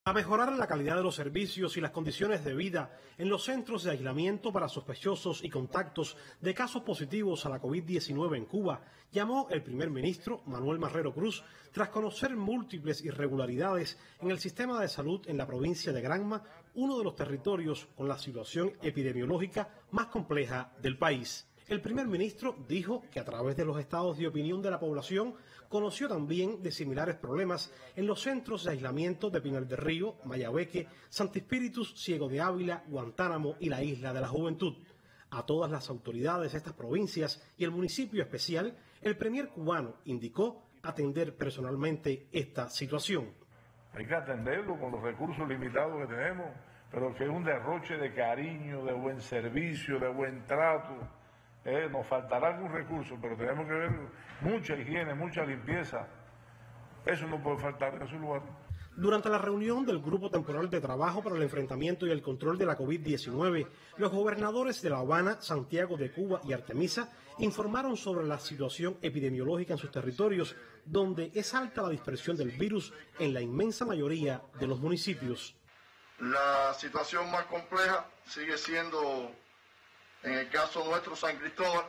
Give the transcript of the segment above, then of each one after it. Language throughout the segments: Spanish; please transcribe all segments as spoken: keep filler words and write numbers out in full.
A mejorar la calidad de los servicios y las condiciones de vida en los centros de aislamiento para sospechosos y contactos de casos positivos a la COVID diecinueve en Cuba, llamó el primer ministro Manuel Marrero Cruz tras conocer múltiples irregularidades en el sistema de salud en la provincia de Granma, uno de los territorios con la situación epidemiológica más compleja del país. El primer ministro dijo que a través de los estados de opinión de la población conoció también de similares problemas en los centros de aislamiento de Pinar del Río, Mayabeque, Santi Espíritus, Ciego de Ávila, Guantánamo y la Isla de la Juventud. A todas las autoridades de estas provincias y el municipio especial, el premier cubano indicó atender personalmente esta situación. Hay que atenderlo con los recursos limitados que tenemos, pero que es un derroche de cariño, de buen servicio, de buen trato. Eh, nos faltará algún recurso, pero tenemos que ver mucha higiene, mucha limpieza. Eso no puede faltar en su lugar. Durante la reunión del Grupo Temporal de Trabajo para el Enfrentamiento y el Control de la COVID diecinueve, los gobernadores de La Habana, Santiago de Cuba y Artemisa informaron sobre la situación epidemiológica en sus territorios, donde es alta la dispersión del virus en la inmensa mayoría de los municipios. La situación más compleja sigue siendo, en el caso nuestro, San Cristóbal,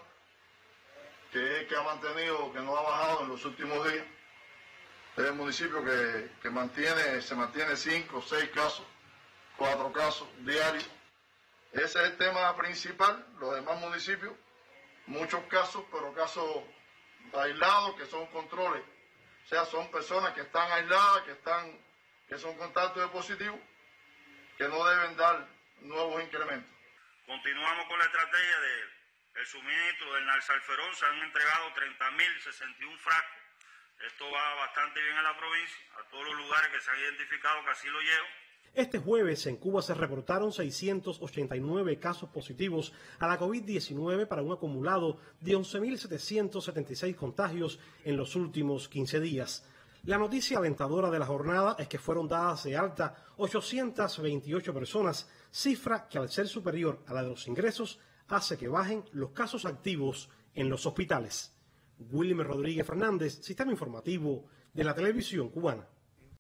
que es que ha mantenido, que no ha bajado en los últimos días. Es el municipio que, que mantiene, se mantiene cinco, seis casos, cuatro casos diarios. Ese es el tema principal. Los demás municipios, muchos casos, pero casos aislados, que son controles. O sea, son personas que están aisladas, que están, que son contactos de positivos, que no deben dar nuevos incrementos. Continuamos con la estrategia del suministro del nalsalferón. Se han entregado treinta mil sesenta y uno frascos. Esto va bastante bien en la provincia, a todos los lugares que se han identificado que así lo llevo. Este jueves en Cuba se reportaron seiscientos ochenta y nueve casos positivos a la COVID diecinueve para un acumulado de once mil setecientos setenta y seis contagios en los últimos quince días. La noticia alentadora de la jornada es que fueron dadas de alta ochocientas veintiocho personas, cifra que al ser superior a la de los ingresos hace que bajen los casos activos en los hospitales. Wilmer Rodríguez Fernández, Sistema Informativo de la Televisión Cubana.